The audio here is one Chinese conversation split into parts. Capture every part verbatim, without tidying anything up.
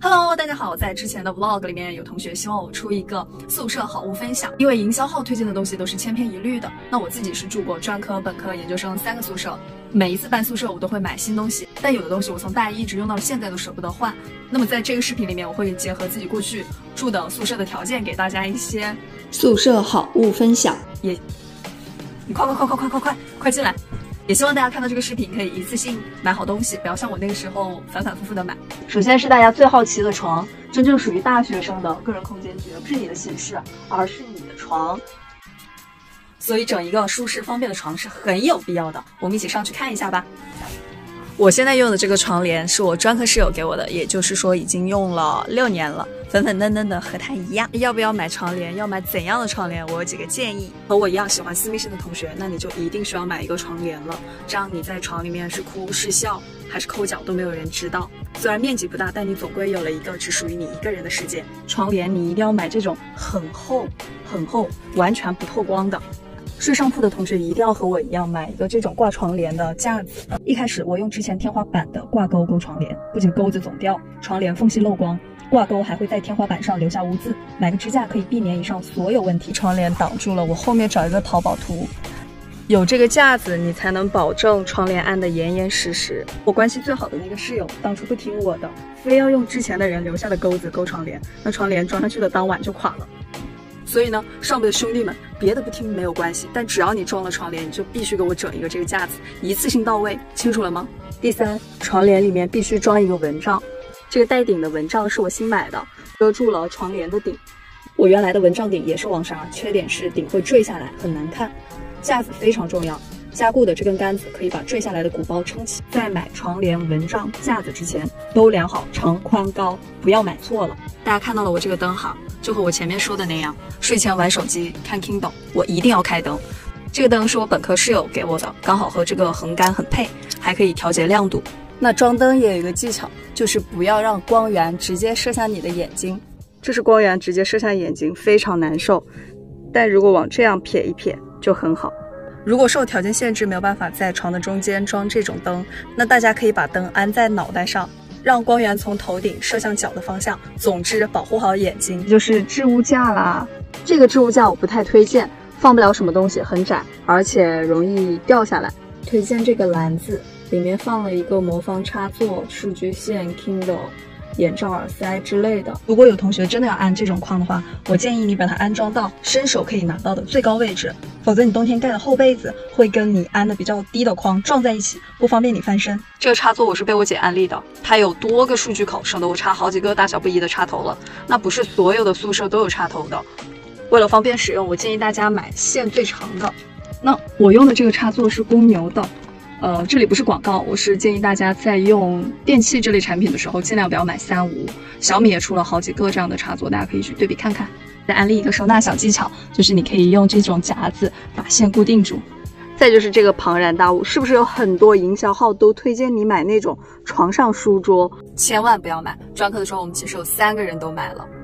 Hello， 大家好，在之前的 vlog 里面，有同学希望我出一个宿舍好物分享，因为营销号推荐的东西都是千篇一律的。那我自己是住过专科、本科、研究生三个宿舍，每一次搬宿舍我都会买新东西，但有的东西我从大一一直用到现在都舍不得换。那么在这个视频里面，我会结合自己过去住的宿舍的条件，给大家一些宿舍好物分享。 也，你快快快快快快快快进来！也希望大家看到这个视频可以一次性买好东西，不要像我那个时候反反复复的买。首先是大家最好奇的床，真正属于大学生的个人空间绝不是你的寝室，而是你的床。所以整一个舒适方便的床是很有必要的，我们一起上去看一下吧。我现在用的这个床帘是我专科室友给我的，也就是说已经用了六年了，粉粉嫩嫩的和它一样。要不要买床帘？要买怎样的床帘？我有几个建议。和我一样喜欢私密性的同学，那你就一定需要买一个床帘了，这样你在床里面是哭是笑还是抠脚都没有人知道。虽然面积不大，但你总归有了一个只属于你一个人的世界。床帘你一定要买这种很厚很厚完全不透光的。睡上铺的同学一定要和我一样买一个这种挂床帘的架子。一开始我用之前天花板的挂钩钩床帘，不仅钩子总掉，床帘缝隙漏光，挂钩还会在天花板上留下污渍。买个支架可以避免以上所有问题。床帘挡住了，我后面找一个淘宝图。有这个架子，你才能保证窗帘安得严严实实。我关系最好的那个室友，当初不听我的，非要用之前的人留下的钩子钩窗帘，那窗帘装上去的当晚就垮了。所以呢，上面的兄弟们，别的不听没有关系，但只要你装了窗帘，你就必须给我整一个这个架子，一次性到位，清楚了吗？第三，床帘里面必须装一个蚊帐，这个带顶的蚊帐是我新买的，遮住了床帘的顶。我原来的蚊帐顶也是网纱，缺点是顶会坠下来，很难看。架子非常重要，加固的这根杆子可以把坠下来的鼓包撑起。在买床帘、蚊帐、架子之前，都量好长、宽、高，不要买错了。大家看到了我这个灯哈，就和我前面说的那样，睡前玩手机、看 Kindle， 我一定要开灯。这个灯是我本科室友给我的，刚好和这个横杆很配，还可以调节亮度。那装灯也有一个技巧，就是不要让光源直接射向你的眼睛。这是光源直接射向眼睛，非常难受。但如果往这样撇一撇就很好。如果受条件限制没有办法在床的中间装这种灯，那大家可以把灯安在脑袋上，让光源从头顶射向脚的方向。总之保护好眼睛。就是置物架啦，这个置物架我不太推荐，放不了什么东西，很窄，而且容易掉下来。推荐这个篮子，里面放了一个魔方插座、数据线、Kindle、眼罩、耳塞之类的。如果有同学真的要安这种框的话，我建议你把它安装到伸手可以拿到的最高位置，否则你冬天盖的厚被子会跟你安的比较低的框撞在一起，不方便你翻身。这个插座我是被我姐安利的，它有多个数据口，省得我插好几个大小不一的插头了。那不是所有的宿舍都有插头的，为了方便使用，我建议大家买线最长的。那我用的这个插座是公牛的。呃，这里不是广告，我是建议大家在用电器这类产品的时候，尽量不要买三无。小米也出了好几个这样的插座，大家可以去对比看看。再安利一个收纳小技巧，就是你可以用这种夹子把线固定住。再就是这个庞然大物，是不是有很多营销号都推荐你买那种床上书桌？千万不要买。专科的时候我们其实有三个人都买了，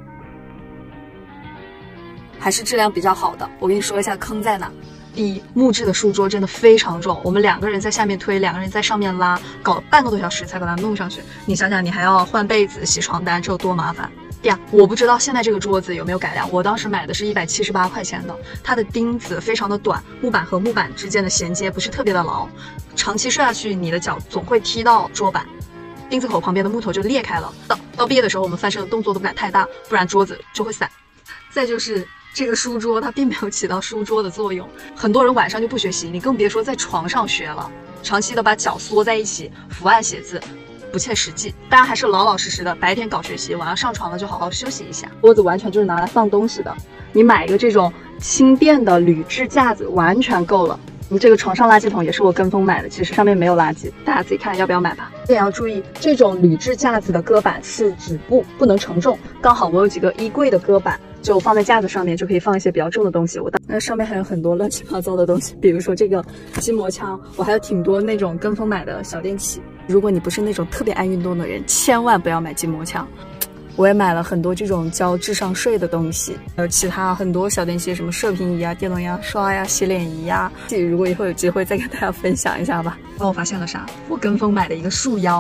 还是质量比较好的。我跟你说一下坑在哪。第一，木质的书桌真的非常重，我们两个人在下面推，两个人在上面拉，搞了半个多小时才把它弄上去。你想想，你还要换被子、洗床单，这有多麻烦？第二，我不知道现在这个桌子有没有改良，我当时买的是一百七十八块钱的，它的钉子非常的短，木板和木板之间的衔接不是特别的牢，长期睡下去，你的脚总会踢到桌板，钉子口旁边的木头就裂开了。到到毕业的时候，我们翻身的动作都不敢太大，不然桌子就会散。再就是这个书桌它并没有起到书桌的作用，很多人晚上就不学习，你更别说在床上学了。长期的把脚缩在一起伏案写字，不切实际。大家还是老老实实的，白天搞学习，晚上上床了就好好休息一下。桌子完全就是拿来放东西的，你买一个这种轻便的铝制架子完全够了。你这个床上垃圾桶也是我跟风买的，其实上面没有垃圾，大家自己看要不要买吧。也要注意，这种铝制架子的搁板是纸布，不能承重。刚好我有几个衣柜的搁板，就放在架子上面，就可以放一些比较重的东西。我那上面还有很多乱七八糟的东西，比如说这个筋膜枪，我还有挺多那种跟风买的小电器。如果你不是那种特别爱运动的人，千万不要买筋膜枪。我也买了很多这种教智商税的东西，还有其他很多小电器，什么射频仪啊、电动牙刷呀、洗脸仪呀。如果以后有机会再跟大家分享一下吧。然后我发现了啥？我跟风买的一个束腰，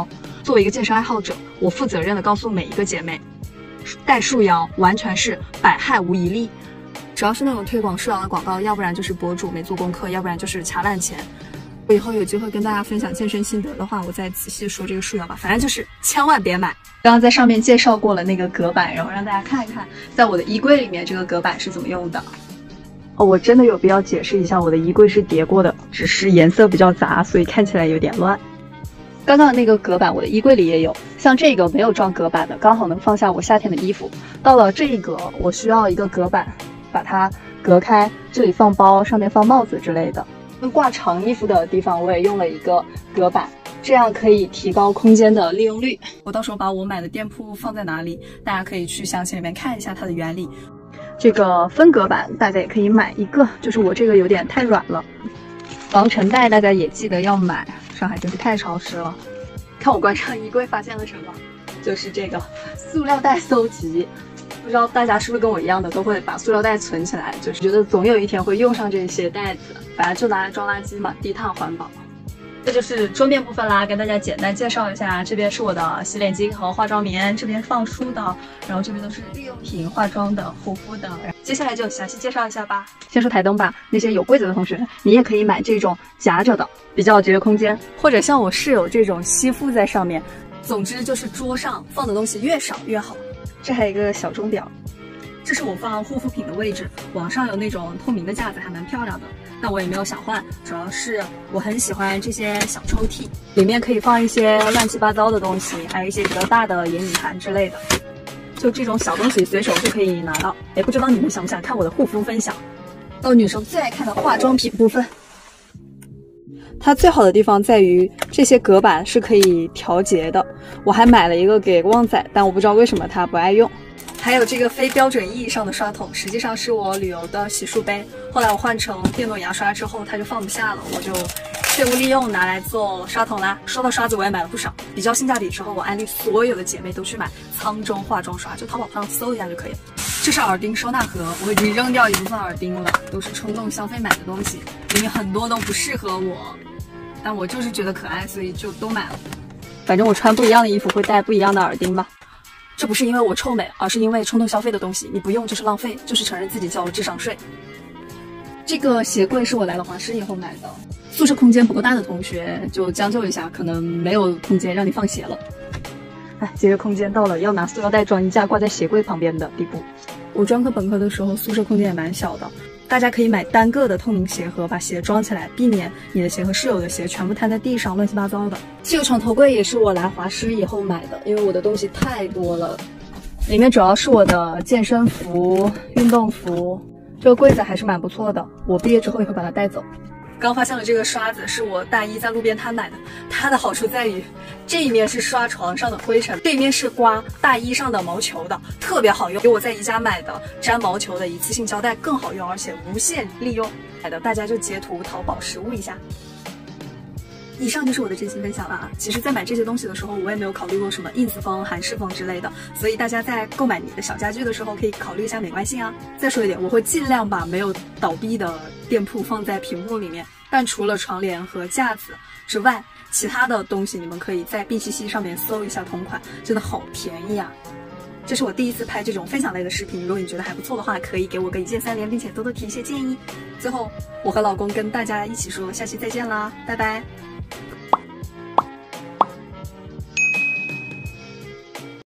作为一个健身爱好者，我负责任的告诉每一个姐妹，带束腰完全是百害无一利。只要是那种推广束腰的广告，要不然就是博主没做功课，要不然就是卡烂钱。我以后有机会跟大家分享健身心得的话，我再仔细说这个束腰吧。反正就是千万别买。刚刚在上面介绍过了那个隔板，然后让大家看一看，在我的衣柜里面这个隔板是怎么用的。哦，我真的有必要解释一下，我的衣柜是叠过的，只是颜色比较杂，所以看起来有点乱。刚刚那个隔板，我的衣柜里也有，像这个没有装隔板的，刚好能放下我夏天的衣服。到了这一格，我需要一个隔板，把它隔开，这里放包，上面放帽子之类的。挂长衣服的地方，我也用了一个隔板，这样可以提高空间的利用率。我到时候把我买的店铺放在哪里，大家可以去详情里面看一下它的原理。这个分隔板大家也可以买一个，就是我这个有点太软了。防尘袋大家也记得要买，上海真是太潮湿了。看我关上衣柜发现了什么，就是这个塑料袋搜集。不知道大家是不是跟我一样的，都会把塑料袋存起来，就是觉得总有一天会用上这些袋子，反正就拿来装垃圾嘛，低碳环保。这就是桌面部分啦，跟大家简单介绍一下。这边是我的洗脸巾和化妆棉，这边放书的，然后这边都是日用品、化妆的、护肤的。接下来就详细介绍一下吧。先说台灯吧，那些有柜子的同学，你也可以买这种夹着的，比较节约空间，或者像我室友这种吸附在上面。总之就是桌上放的东西越少越好。这还有一个小钟表，这是我放护肤品的位置。网上有那种透明的架子，还蛮漂亮的，但我也没有想换，主要是我很喜欢这些小抽屉，里面可以放一些乱七八糟的东西，还有一些比较大的眼影盘之类的。就这种小东西随手就可以拿到。哎，不知道你们想不想看我的护肤分享？到女生最爱看的化妆品部分。它最好的地方在于这些隔板是可以调节的，我还买了一个给旺仔，但我不知道为什么他不爱用。还有这个非标准意义上的刷筒，实际上是我旅游的洗漱杯，后来我换成电动牙刷之后，它就放不下了，我就废物利用拿来做刷筒啦。说到刷子，我也买了不少，比较性价比之后，我安利所有的姐妹都去买沧州化妆刷，就淘宝上搜一下就可以了。这是耳钉收纳盒，我已经扔掉一部分耳钉了，都是冲动消费买的东西，里面很多都不适合我，但我就是觉得可爱，所以就都买了。反正我穿不一样的衣服会戴不一样的耳钉吧。这不是因为我臭美，而是因为冲动消费的东西你不用就是浪费，就是承认自己交了智商税。这个鞋柜是我来了华师以后买的，宿舍空间不够大的同学就将就一下，可能没有空间让你放鞋了。哎，节约空间到了要拿塑料袋装衣架挂在鞋柜旁边的地步。我专科本科的时候宿舍空间也蛮小的，大家可以买单个的透明鞋盒把鞋装起来，避免你的鞋和室友的鞋全部摊在地上乱七八糟的。这个床头柜也是我来华师以后买的，因为我的东西太多了，里面主要是我的健身服、运动服。这个柜子还是蛮不错的，我毕业之后也会把它带走。刚发现了这个刷子，是我大一在路边摊买的。它的好处在于，这一面是刷床上的灰尘，这一面是刮大衣上的毛球的，特别好用。比我在宜家买的粘毛球的一次性胶带更好用，而且无限利用。买的大家就截图淘宝实物一下。以上就是我的真心分享了啊！其实，在买这些东西的时候，我也没有考虑过什么 ins 风、韩式风之类的，所以大家在购买你的小家具的时候，可以考虑一下美观性啊。再说一点，我会尽量把没有倒闭的店铺放在屏幕里面，但除了床帘和架子之外，其他的东西你们可以在 B 七七上面搜一下同款，真的好便宜啊！这是我第一次拍这种分享类的视频，如果你觉得还不错的话，可以给我个一键三连，并且多多提一些建议。最后，我和老公跟大家一起说，下期再见啦，拜拜。